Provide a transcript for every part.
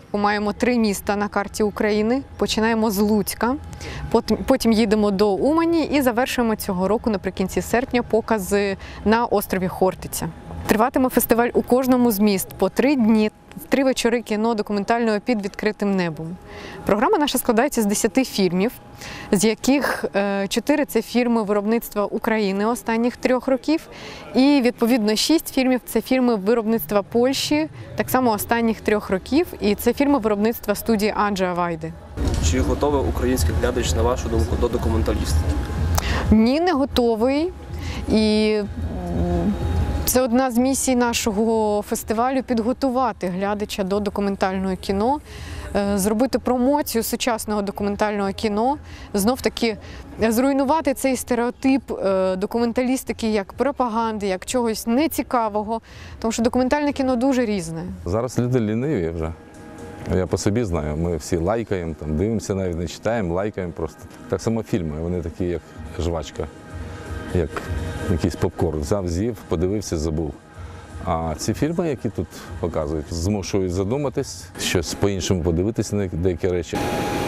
маємо 3 міста на карті України. Починаємо з Луцька, потім їдемо до Умані і завершуємо цього року наприкінці серпня покази на острові Хортиця. Триватиме фестиваль у кожному з міст по 3 дні, 3 вечори кіно документального під відкритим небом. Програма наша складається з 10 фільмів, з яких 4 – це фільми виробництва України останніх 3 років, і відповідно 6 фільмів – це фільми виробництва Польщі, так само останніх 3 років, і це фільми виробництва студії Анджея Вайди. Чи готовий український глядач, на вашу думку, до документалістики? Ні, не готовий. І це одна з місій нашого фестивалю – підготувати глядача до документального кіно, зробити промоцію сучасного документального кіно, знов-таки зруйнувати цей стереотип документалістики як пропаганди, як чогось нецікавого, тому що документальне кіно дуже різне. Зараз люди ліниві вже. Я по собі знаю, ми всі лайкаємо, там, дивимося навіть, не читаємо, лайкаємо просто. Так само фільми, вони такі, як жвачка, як якийсь попкорн. Взяв, з'їв, подивився, забув. А ці фільми, які тут показують, змушують задуматись, щось по-іншому подивитися на деякі речі.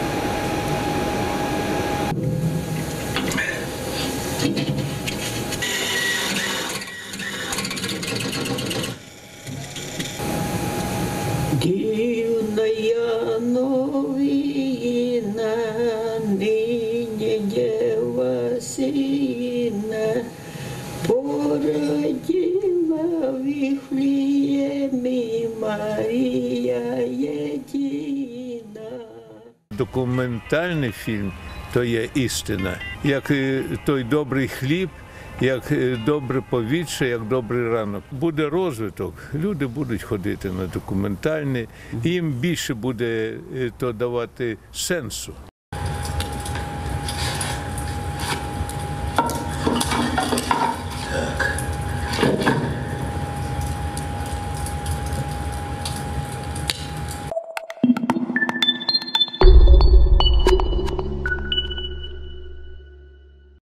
Дивная новина, ныне дева сына породила в Вифлееме Мария едина. Документальний фільм – то є істина, як той добрий хліб, як добре повітря, як добрий ранок. Буде розвиток, люди будуть ходити на документальний, їм більше буде то давати сенсу. Так.